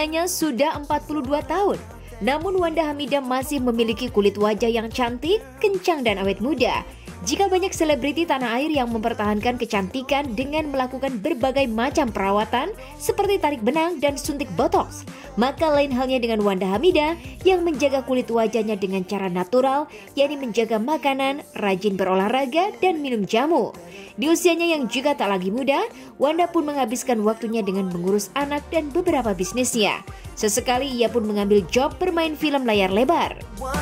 Usianya sudah 42 tahun. Namun Wanda Hamidah masih memiliki kulit wajah yang cantik, kencang dan awet muda. Jika banyak selebriti tanah air yang mempertahankan kecantikan dengan melakukan berbagai macam perawatan seperti tarik benang dan suntik botox, maka lain halnya dengan Wanda Hamidah yang menjaga kulit wajahnya dengan cara natural, yakni menjaga makanan, rajin berolahraga, dan minum jamu. Di usianya yang juga tak lagi muda, Wanda pun menghabiskan waktunya dengan mengurus anak dan beberapa bisnisnya. Sesekali ia pun mengambil job bermain film layar lebar.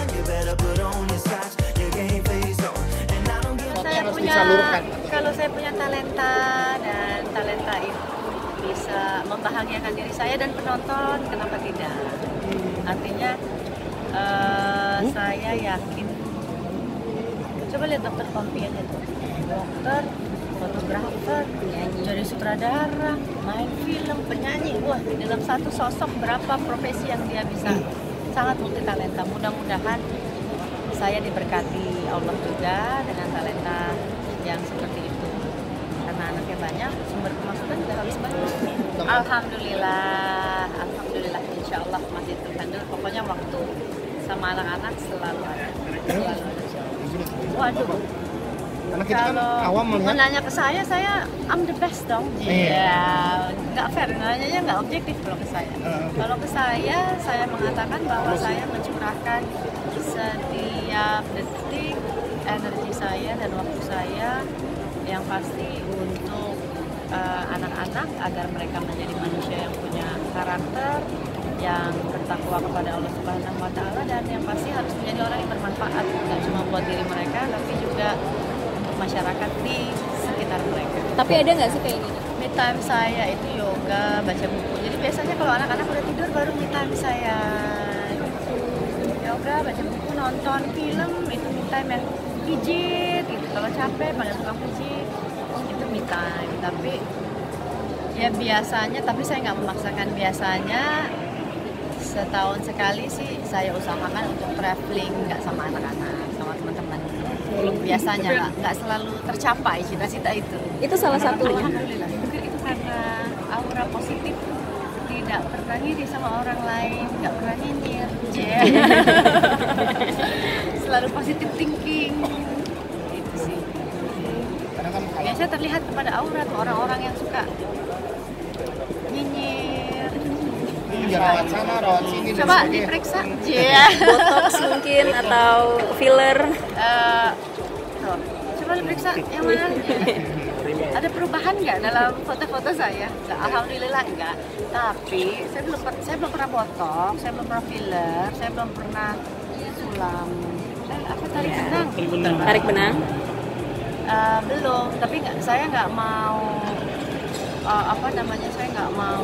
Kalau saya punya talenta dan talenta itu bisa membahagiakan diri saya dan penonton, kenapa tidak? Artinya saya yakin. Coba lihat dokter Kompian itu, dokter, fotografer, jadi sutradara, main film, penyanyi. Wah, di dalam satu sosok berapa profesi yang dia bisa, sangat multi talenta. Mudah-mudahan saya diberkati Allah juga dengan talenta yang seperti itu, karena anaknya banyak, sumber pemasukan juga habis banyak. Alhamdulillah, insya Allah masih terhandle. Pokoknya waktu sama anak-anak selalu ada. Waduh, karena kita kan awam melihat. Menanya ke saya I'm the best dong. Iya, nggak fair, nanyanya nggak objektif kalau ke saya. Kalau ke saya mengatakan bahwa saya mencurahkan setiap detik energi saya dan waktu saya yang pasti untuk anak-anak agar mereka menjadi manusia yang punya karakter, yang bertakwa kepada Allah Subhanahu wa Ta'ala, dan yang pasti harus menjadi orang yang bermanfaat, bukan cuma buat diri mereka tapi juga untuk masyarakat di sekitar mereka. Tapi ada nggak sih kayak gini? Me time saya itu yoga, baca buku. Jadi biasanya kalau anak-anak udah tidur baru me time saya. Yoga, baca buku, nonton film, itu me time yang pijit gitu. Kalau capek pada tukang pijit, itu me time. Tapi ya biasanya, tapi saya nggak memaksakan. Biasanya setahun sekali sih saya usahakan untuk traveling, nggak sama anak-anak, sama teman-teman. Biasanya nggak selalu tercapai cita-cita itu. Itu salah satu. Alhamdulillah. Mungkin itu karena aura positif, tidak pernah ngiri sama orang lain, nggak pernah nyinyir. Selalu positif thinking. Itu sih. Biasanya terlihat kepada aura tuh orang-orang yang suka nyinyir. Rawat sana, rawat sini. Coba diperiksa. Botox mungkin atau filler. Coba diperiksa yang mana? Ada perubahan nggak dalam foto-foto saya? Nggak, alhamdulillah enggak. Tapi saya belum pernah botox, saya belum pernah filler, saya belum pernah sulam. Apa tarik benang? Tarik benang? Belum. Tapi saya nggak mau saya nggak mau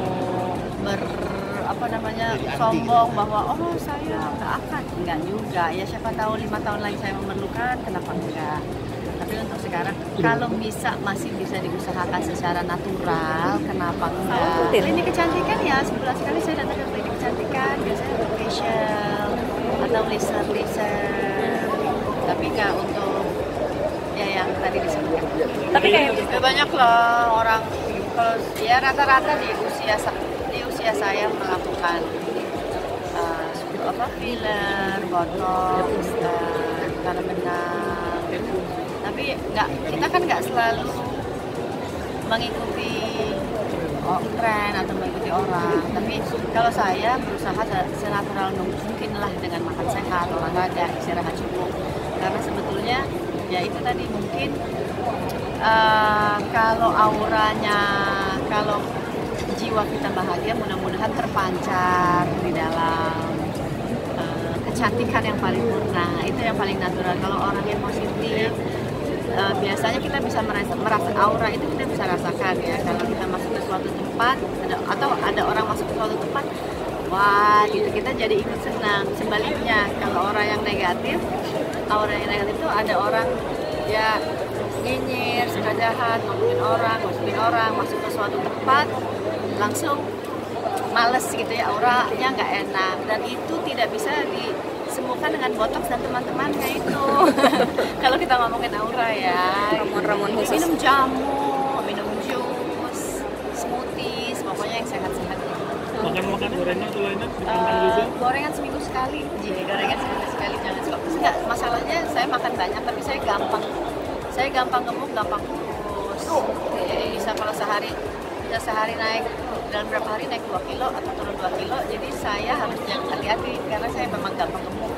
sombong bahwa saya nggak juga. Ya siapa tahu 5 tahun lagi saya memerlukan, kenapa enggak? Tapi untuk sekarang kalau masih bisa diusahakan secara natural, kenapa enggak? Klinik kecantikan ya sebulan sekali saya datang ke klinik kecantikan, biasanya untuk facial atau laser. Tapi enggak untuk ya yang tadi disebut. Tapi kayak banyak loh orang, kalau ya rata-rata di usia saya melakukan filler, botox, tarik benang. Tapi kita kan nggak selalu mengikuti tren atau mengikuti orang. Tapi kalau saya berusaha senatural mungkin lah dengan makan sehat, olahraga, istirahat cukup. Karena sebetulnya ya itu tadi mungkin kalau auranya, kalau jiwa kita bahagia, mudah-mudahan terpancar di dalam kecantikan yang paling murna, itu yang paling natural. Kalau orang yang positif, biasanya kita bisa merasa aura itu kita bisa rasakan ya. Kalau kita masuk ke suatu tempat, atau ada orang masuk ke suatu tempat, wah gitu, kita jadi ikut senang. Sebaliknya kalau orang yang negatif, aura yang negatif itu ada orang ya nyinyir, suka jahat, ngomongin orang, masuk ke suatu tempat langsung males gitu ya, auranya nggak enak, dan itu tidak bisa disembuhkan dengan botox dan teman-temannya itu. Kalau kita ngomongin aura ya, ramuan khusus, minum jamu, minum jus, smoothies, pokoknya yang sehat-sehat. makan gorengan atau lainnya dipantang juga? Gorengan seminggu sekali, gorengan seminggu sekali jangan suka. Enggak, masalahnya saya makan banyak tapi saya gampang gemuk, gampang kurus. Jadi bisa kalau sehari naik dalam berapa hari naik 2 kilo atau turun 2 kilo. Jadi saya harus yang hati-hati karena saya memang gampang gemuk.